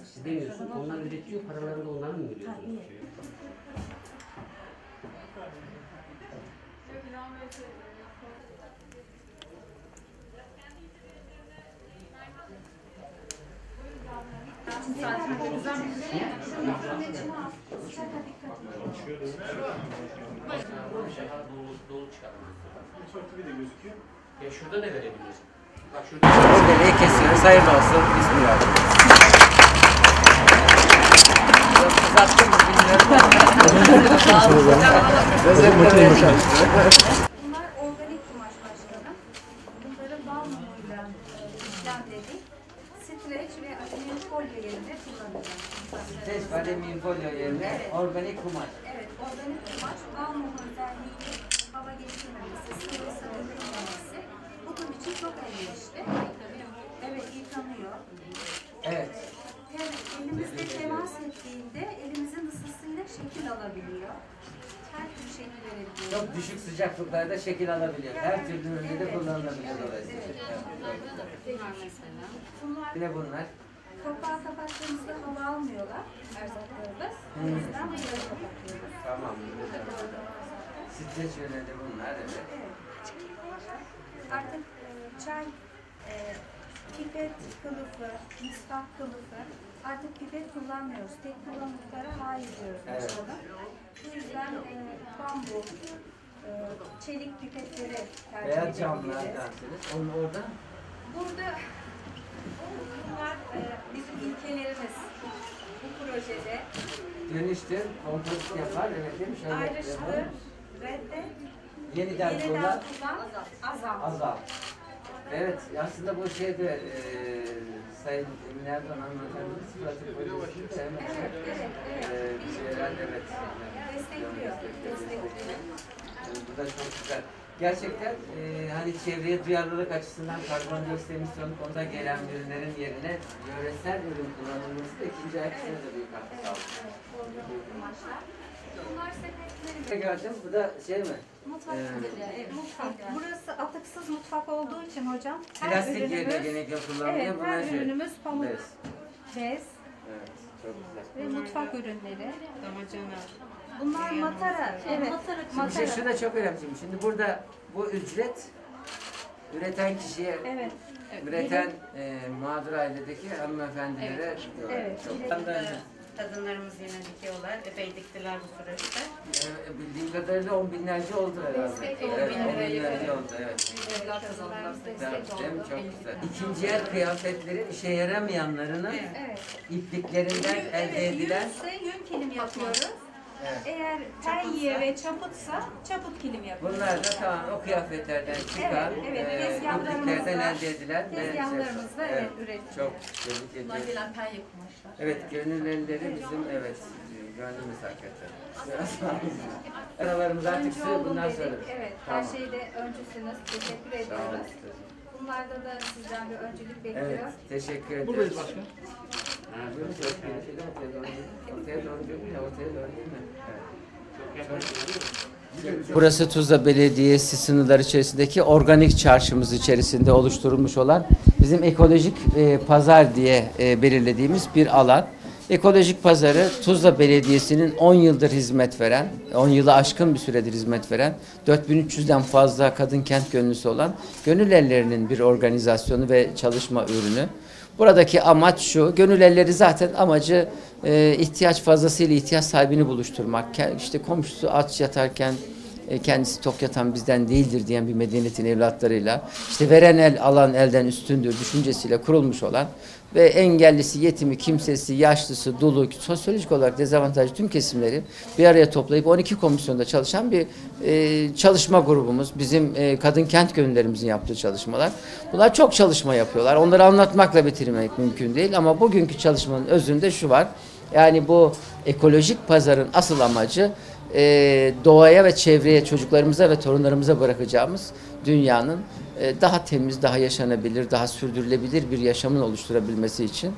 Siz demiyorsun, onlar üretiyor, paralarını da onlara mı veriyorsunuz? Dolu çıkarmıyoruz. Ya şurada da verebiliriz. Bak şurada. Orada neyi kesiyoruz? Hayırlı olsun. Bismillah. Uzattım mı bilmiyorum. Bunlar organik kumaş başkanım. Bunları bal mumuyla işlemledik. Streç ve alüminyum folyo yerine kullanacağım. Streç ve alüminyum folyo yerine organik kumaş. Evet, organik kumaş bal mumu özelliği hava geçirmemesi, sıvısı dökülmemesi. Bunun için çok elverişli. Evet, yıkanıyor. Evet. Yani elimizde temas ettiğinde elimizin ısısıyla şekil alabiliyor. Her türlü şekil verebiliyor. Çok düşük sıcaklıklarda şekil alabiliyor. Her türlü üründe de kullanılabilir dolayısıyla. Bunlar Bir de bunlar. kapağı kapattığımızda hava almıyorlar erzaklarımız. O yüzden bunları kapatıyoruz. Tamam. Streç ürünü de bunlar. Evet. Artık çay, pipet kılıfı, mısvak kılıfı artık pipet kullanmıyoruz. Tek kullanımlıklara hayır diyoruz başkanım. Bu yüzden bambu, çelik pipetleri tercih Beyaz camlar edebiliriz. dersiniz. Onun orada. Burada bunlar bizim ilkelerimiz bu projede. Dönüştür, kompozit yapar. Evet değil mi? Şöyle Ayrıştır, yapalım. reddet, Yeniden yeniden kullan. kullan, azalt. Azal. Evet, aslında bu şeyde Sayın Emine Erdoğan hanımefendimiz pratik politik sevmekse bir şeyler evet. Destekliyor. Bu da çok güzel. Gerçekten hani çevreye duyarlılık açısından karbondioksit emisyonu konuda gelen ürünlerin yerine yöresel ürün kullanılması da ikinci aksine de büyük katkı sağlıyor. Bunlar sepetleri. Tekrardan bu da şey mi? Mutfak. Burası atıksız mutfak olduğu için hocam. Plastik yerine genellikle kullanılıyor. Evet, Bunlar her şey. ürünümüz pamuk, Bez. bez Evet, çok güzel. ve mutfak ürünleri. Damacana. Bunlar matara. Evet, Şimdi bir şey şu da çok önemli. Şimdi burada bu ücret üreten kişiye, Evet. üreten mağdur ailedeki hanımefendilere Evet. çok Kadınlarımız yine dikiyorlar. Epey diktiler bu süreçte. bildiğim kadarıyla 10 binlerce oldu herhalde. Destek Evet, 10 bin 10 liraya binlerce yakın. oldu. Evet. Evlat kazandılar. Tamam, değil mi? Çok güzel. İkinci el kıyafetlerin işe yaramayanlarının Evet. ipliklerinden elde edilen Yünse yün kilim yapıyoruz. evet. Eğer penye ve çaputsa çaput kilim yapıyoruz. Bunlar da tamam o kıyafetlerden çıkan, Evet, ipliklerden elde edilen ve tezgahlarımızda evet üretiyoruz. çok tebrik Bunlar ediyorum. gelen penye kumaşlar. Evet, gönül elleri bizim evet gönlümüz hakikaten. Aralarımız artık Öncü sığ olun bundan dedik. sonra. Evet, Tamam. her şeyde öncüsünüz. Teşekkür Sağ olun. ediyoruz. Bunlarda da sizden bir öncülük bekliyor. Evet, teşekkür ediyoruz. Buradayız başkan. Ha, buyurun. Ortaya doğru değil mi? Ortaya doğru değil mi? Ortaya doğru değil mi? Evet. Burası Tuzla Belediyesi sınırları içerisindeki organik çarşımız içerisinde oluşturulmuş olan bizim ekolojik pazar diye belirlediğimiz bir alan. Ekolojik pazarı Tuzla Belediyesi'nin 10 yıldır hizmet veren, 10 yılı aşkın bir süredir hizmet veren, 4300'den fazla kadın kent gönüllüsü olan gönül ellerinin bir organizasyonu ve çalışma ürünü. Buradaki amaç şu, gönül elleri zaten amacı ihtiyaç fazlasıyla ihtiyaç sahibini buluşturmak. İşte komşusu aç yatarken kendisi tok yatan bizden değildir diyen bir medeniyetin evlatlarıyla, işte veren el alan elden üstündür düşüncesiyle kurulmuş olan ve engellisi, yetimi, kimsesi, yaşlısı, dulu, sosyolojik olarak dezavantajlı tüm kesimleri bir araya toplayıp 12 komisyonda çalışan bir çalışma grubumuz. Bizim kadın kent gönüllerimizin yaptığı çalışmalar. Bunlar çok çalışma yapıyorlar. Onları anlatmakla bitirmek mümkün değil ama bugünkü çalışmanın özünde şu var. Yani bu ekolojik pazarın asıl amacı doğaya ve çevreye, çocuklarımıza ve torunlarımıza bırakacağımız dünyanın daha temiz, daha yaşanabilir, daha sürdürülebilir bir yaşamın oluşturabilmesi için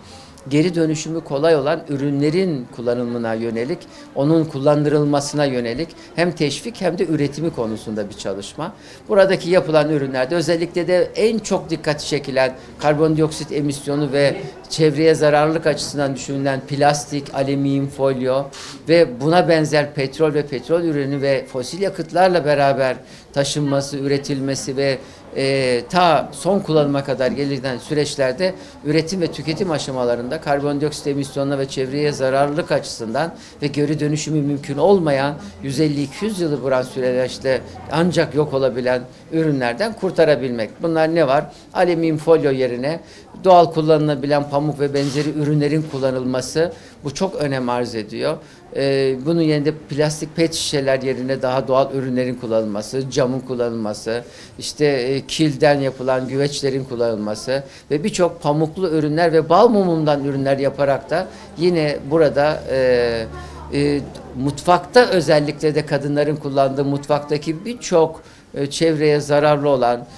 geri dönüşümü kolay olan ürünlerin kullanımına yönelik, onun kullandırılmasına yönelik hem teşvik hem de üretimi konusunda bir çalışma. Buradaki yapılan ürünlerde özellikle de en çok dikkati çekilen karbondioksit emisyonu ve çevreye zararlılık açısından düşünülen plastik, alüminyum folyo ve buna benzer petrol ve petrol ürünü ve fosil yakıtlarla beraber taşınması, üretilmesi ve ta son kullanıma kadar gelinen süreçlerde üretim ve tüketim aşamalarında karbondioksit emisyonuna ve çevreye zararlılık açısından ve geri dönüşümü mümkün olmayan 150-200 yılı bulan süreçte ancak yok olabilen ürünlerden kurtarabilmek. Bunlar ne var? Alüminyum folyo yerine doğal kullanılabilen pamuk ve benzeri ürünlerin kullanılması bu çok önem arz ediyor. Bunun yerine plastik pet şişeler yerine daha doğal ürünlerin kullanılması, camın kullanılması, işte kilden yapılan güveçlerin kullanılması ve birçok pamuklu ürünler ve bal mumundan ürünler yaparak da yine burada mutfakta özellikle de kadınların kullandığı mutfaktaki birçok çevreye zararlı olan,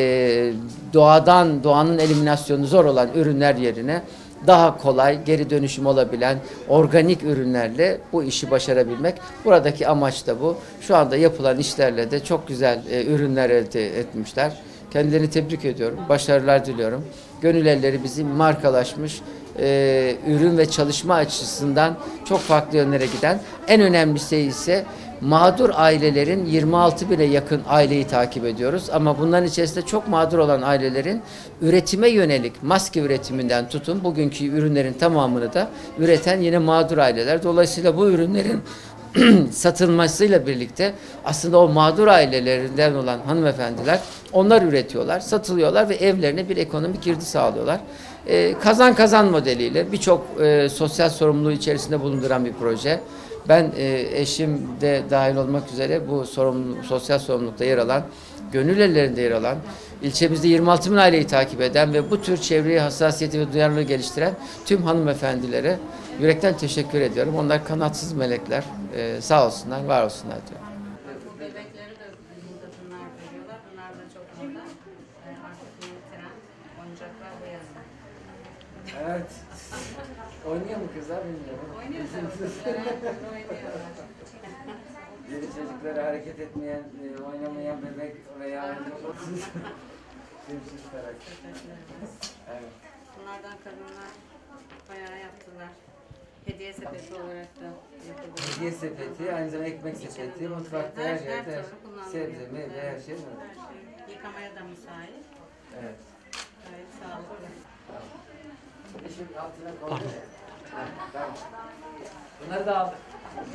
doğanın eliminasyonu zor olan ürünler yerine daha kolay, geri dönüşüm olabilen organik ürünlerle bu işi başarabilmek. Buradaki amaç da bu. Şu anda yapılan işlerle de çok güzel ürünler elde etmişler. Kendilerini tebrik ediyorum. Başarılar diliyorum. Gönül Elleri bizim markalaşmış, ürün ve çalışma açısından çok farklı yönlere giden, en önemlisi ise mağdur ailelerin 26 bine yakın aileyi takip ediyoruz. Ama bunların içerisinde çok mağdur olan ailelerin üretime yönelik maske üretiminden tutun bugünkü ürünlerin tamamını da üreten yine mağdur aileler. Dolayısıyla bu ürünlerin satılmasıyla birlikte aslında o mağdur ailelerinden olan hanımefendiler onlar üretiyorlar, satılıyorlar ve evlerine bir ekonomik girdi sağlıyorlar. Kazan kazan modeliyle birçok sosyal sorumluluğu içerisinde bulunduran bir proje. Ben eşim de dahil olmak üzere bu sosyal sorumlulukta yer alan, Gönül Elleri'nde yer alan, ilçemizde 26 bin aileyi takip eden ve bu tür çevreye hassasiyeti ve duyarlılığı geliştiren tüm hanımefendilere yürekten teşekkür ediyorum. Onlar kanatsız melekler. Sağ olsunlar, var olsunlar diyorum. Bu bebekleri de burada bunlar veriyorlar. Bunlar da çok moda. Artık yeni trend. Oyuncaklar bu yazın. Evet. Oynuyor mu kızlar bilmiyorum. Oynuyor tabii. Evet, oynuyorlar. Yeni çocukları hareket etmeyen, oynamayan bebek veya Sevimsiz karakter. Evet. Bunlardan kadınlar bayağı yaptılar. Hediye sepeti olarak da yapılıyor. Hediye sepeti, aynı zamanda ekmek sepeti, mutfakta her yerde türlü kullanılıyor. sebze, meyve, her şey var. Her şey. Yıkamaya da müsait. Evet. Gayet sağlıklı. Şimdi altına koydum. Tamam. Bunları da aldık.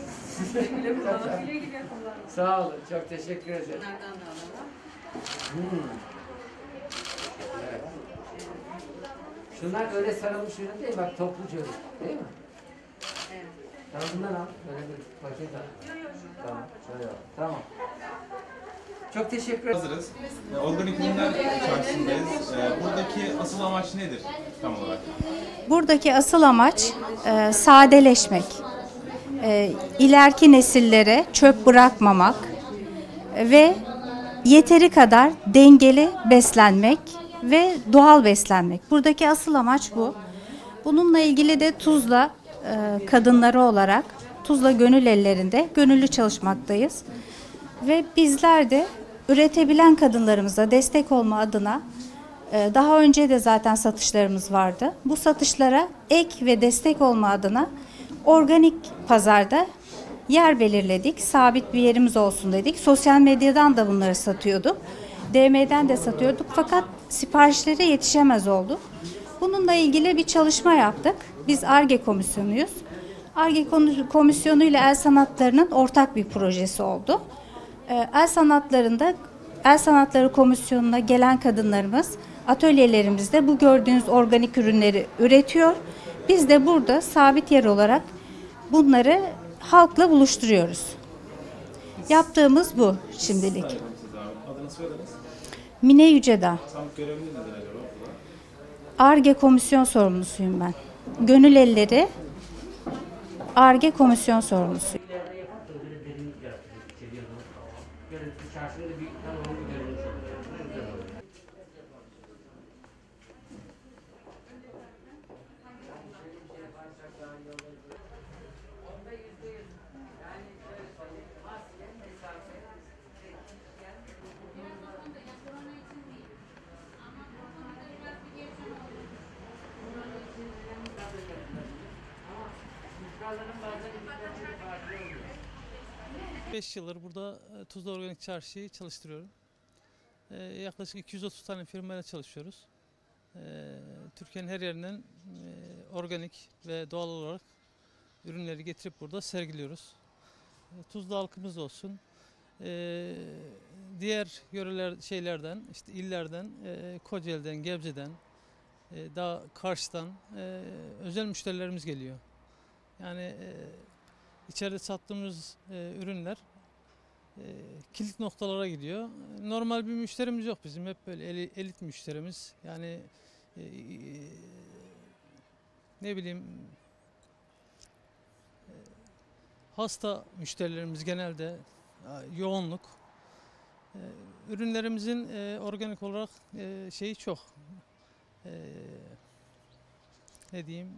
Sağ olun, çok teşekkür ederim. Bunlardan da alalım. Evet. Şunlar öyle sarılmış ürün değil, bak topluca ürün, değil mi? Evet. Tamam, bundan al, böyle bir paket al. Tamam, şöyle al. Tamam. Çok teşekkür ederim. Hazırız. Organik ürünler çarşısındayız. Buradaki asıl amaç nedir tam olarak? Buradaki asıl amaç sadeleşmek. İleriki nesillere çöp bırakmamak ve yeteri kadar dengeli beslenmek ve doğal beslenmek. Buradaki asıl amaç bu. Bununla ilgili de Tuzla kadınları olarak Tuzla Gönül Elleri'nde gönüllü çalışmaktayız. Ve bizler de üretebilen kadınlarımıza destek olma adına daha önce de zaten satışlarımız vardı. Bu satışlara ek ve destek olma adına organik pazarda yer belirledik. Sabit bir yerimiz olsun dedik. Sosyal medyadan da bunları satıyorduk. DM'den de satıyorduk fakat siparişlere yetişemez olduk. Bununla ilgili bir çalışma yaptık. Biz Ar-Ge komisyonuyuz. Ar-Ge komisyonu ile El Sanatları'nın ortak bir projesi oldu. El Sanatları Komisyonu'na gelen kadınlarımız atölyelerimizde bu gördüğünüz organik ürünleri üretiyor. Biz de burada sabit yer olarak bunları halkla buluşturuyoruz. Yaptığımız bu şimdilik. Adını söylediniz. Mine Yücedağ. Tam görevli nedir acaba? Ar-Ge komisyon sorumlusuyum ben. Gönül Elleri Ar-Ge komisyon sorumlusuyum. İleride yaparsanız böyle derin yaratır, içeriye doğru. Görüntü çarşında bir tamamını görmüş oluyor. Güzel oluyor. Pazarların bazen ilgilendiği farklı oluyor. 5 yıldır burada Tuzla Organik Çarşı'yı çalıştırıyorum. Yaklaşık 230 tane firmayla çalışıyoruz. Türkiye'nin her yerinden organik ve doğal olarak ürünleri getirip burada sergiliyoruz. Tuzla halkımız olsun, diğer yöreler işte illerden, Kocaeli'den, Gebze'den, daha Kars'tan özel müşterilerimiz geliyor. Yani içeride sattığımız ürünler kilit noktalara gidiyor. Normal bir müşterimiz yok bizim. Hep böyle elit müşterimiz. Yani ne bileyim hasta müşterilerimiz genelde yoğunluk. Ürünlerimizin organik olarak şeyi çok. Ne diyeyim?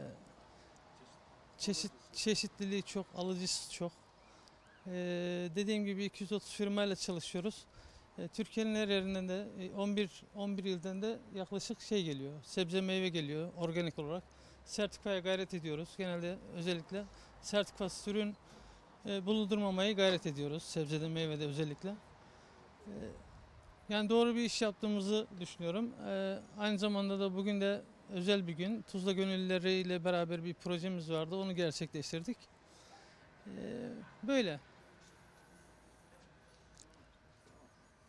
Çeşitliliği çok, alıcısı çok. Dediğim gibi 230 firmayla çalışıyoruz. Türkiye'nin her yerinden de 11 ilden de yaklaşık geliyor. Sebze meyve geliyor organik olarak. Sertifikaya gayret ediyoruz. Genelde özellikle sertifikasız ürün bulundurmamaya gayret ediyoruz. Sebzede meyvede özellikle. Yani doğru bir iş yaptığımızı düşünüyorum. Aynı zamanda da bugün de özel bir gün. Tuzla Gönüllüleri ile beraber bir projemiz vardı. Onu gerçekleştirdik. Böyle.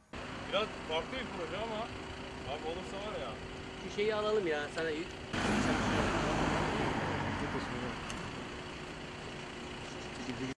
Biraz farklı bir proje ama abi olursa var ya. Şu şeyi alalım ya sana yük.